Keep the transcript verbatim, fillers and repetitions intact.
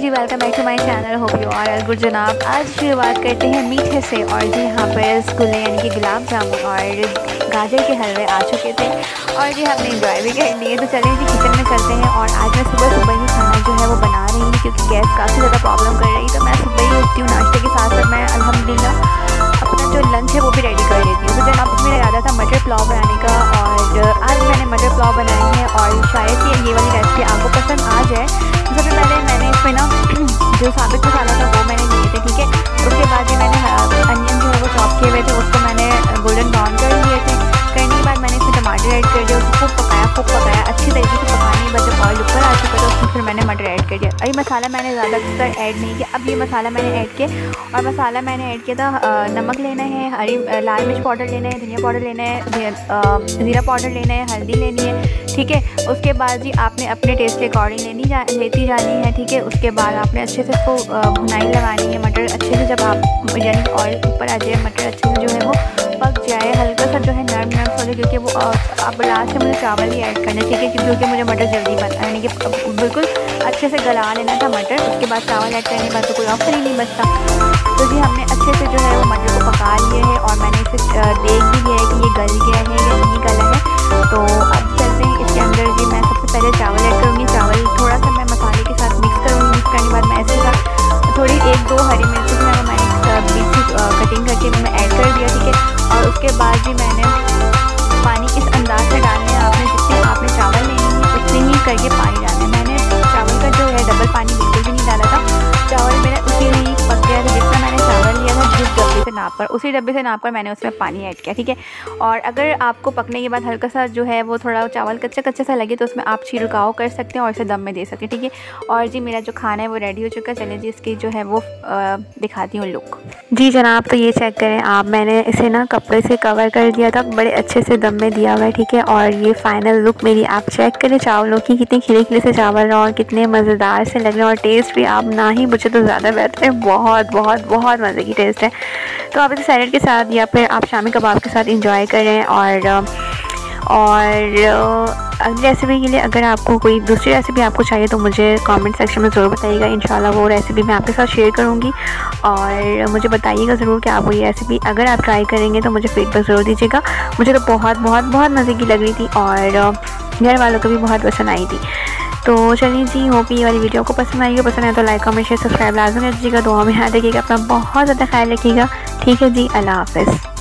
Ji, welcome back to my channel. Hope you are all good जनाब। आज शुरुआत करते हैं मीठे से। और जी यहाँ पर रसगुल्ले यानी कि गुलाब जामुन और गाजर के हलवे आ चुके थे और जी हमने इंजॉय भी कर लिए। तो चलिए जी किचन में चलते हैं। और आज मैं सुबह सुबह ही खाना जो है वो बना रही हूँ क्योंकि गैस काफ़ी ज़्यादा प्रॉब्लम कर रही। तो मैं सुबह ही उठती हूँ, नाश्ते के साथ साथ मैं अल्हम्दुलिल्लाह अपना जो लंच है वो भी रेडी कर लेती हूँ। तो जनाब मेरा इरादा था मटर पुलाव बनाने का और आज मैंने मटर पुलाव बनाई है और शायद ये ये वाली रेसिपी आपको पसंद आ जाए। सबसे पहले मैंने इसमें ना जो साबित मसाला था वो मैंने लिए थे, ठीक है। उसके बाद ये मैंने अनियन जो है वो चॉप किए हुए थे, उसको मैंने गोल्डन ब्राउन कर लिए थे। करने के बाद मैंने इसमें टमाटर ऐड कर दिया, उसको खूब पकाया खूब पकाया अच्छी तरीके से पकाने के बाद जब ऑयल ऊपर आ चुका था उसमें फिर मैंने मटर ऐड कर दिया। अभी मसाला मैंने ज़्यादातर ऐड नहीं किया। अब ये मसाला मैंने ऐड किया और मसाला मैंने ऐड किया था नमक लेना है, हरी लाल मिर्च पाउडर लेना है, धनिया पाउडर लेना है, ज़ीरा पाउडर लेना है, हल्दी लेनी है, ठीक है। उसके बाद जी आपने अपने टेस्ट के अकॉर्डिंग लेनी जा लेती जानी है, ठीक है। उसके बाद आपने अच्छे से इसको भुनाई लगानी है। मटर अच्छे से जब आप यानी ऑयल ऊपर आ जाए, मटर अच्छे से जो है वो पक जाए, हल्का सा जो है नरम नरम थोड़े, क्योंकि वो अब लास्ट में मुझे चावल ही ऐड करना है, ठीक है, क्योंकि मुझे मटर जल्दी बनता है, यानी कि बिल्कुल अच्छे से गला लेना था मटर। उसके बाद चावल ऐड करने के बाद तो कोई ऑप्शन ही नहीं बचता। तो जी हमने अच्छे से जो है वो मटर को पका लिए है और मैंने इसे देख भी लिया है कि ये गल गया है या नहीं गला है। तो अब चलते हैं इसके अंदर। जी मैं सबसे पहले चावल ऐड करूँगी। चावल थोड़ा सा मैं मसाले के साथ मिक्स करूँगी। मिक्स करने के बाद मैं ऐसे साथ थोड़ी एक दो हरी मिर्च जो है मैंने बीच से कटिंग करके मैं ऐड कर दिया, ठीक है। और उसके बाद भी मैंने पानी इस अंदाज से डालना है, आपने जितने आपने चावल लेनी है उतने ही करके पानी डालना है। मैंने चावल का जो है डबल पानी बिल्कुल भी नहीं डाला था। चावल मेरा उसी में ही पक गया था जितना मैंने चावल लिया था, जिस डब्बे से नाप कर उसी डब्बे से नाप कर मैंने उसमें पानी ऐड किया, ठीक है। और अगर आपको पकने के बाद हल्का सा जो है वो थोड़ा चावल कच्चा कच्चा सा लगे तो उसमें आप छिड़काव कर सकते हैं और इसे दम में दे सकते हैं, ठीक है। और जी मेरा जो खाना है वो रेडी हो चुका है। चलिए जी इसकी जो है वो आ, दिखाती हूँ लुक। जी जनाब तो ये चेक करें आप, मैंने इसे ना कपड़े से कवर कर दिया था, बड़े अच्छे से दम में दिया हुआ है, ठीक है। और ये फाइनल लुक मेरी आप चेक करें चावलों की, कितने खिले खिले से चावल और कितने मज़ेदार से लग रहे हैं। और टेस्ट भी आप ना ही पूछे तो ज़्यादा बेहतर है, बहुत बहुत बहुत मज़े की टेस्ट है। तो आप इसे सैलेड के साथ या फिर आप शामी कबाब के साथ इंजॉय करें। और और अगली रेसिपी के लिए अगर आपको कोई दूसरी रेसिपी आपको चाहिए तो मुझे कमेंट सेक्शन में ज़रूर बताइएगा। इंशाल्लाह वो रेसिपी मैं आपके साथ शेयर करूँगी और मुझे बताइएगा ज़रूर कि आपको ये रेसिपी अगर आप ट्राई करेंगे तो मुझे फीडबैक ज़रूर दीजिएगा। मुझे तो बहुत बहुत बहुत मज़े की लग रही थी और घर वालों को भी बहुत पसंद आई थी। तो चलिए जी, होप ये वाली वीडियो को पसंद आएगी। पसंद आए तो लाइक कमेंट शेयर सब्सक्राइब लाजमी कीजिएगा। दुआ में याद रखिएगा, अपना बहुत ज़्यादा ख्याल रखिएगा, ठीक है जी। अल्लाह हाफ़िज़।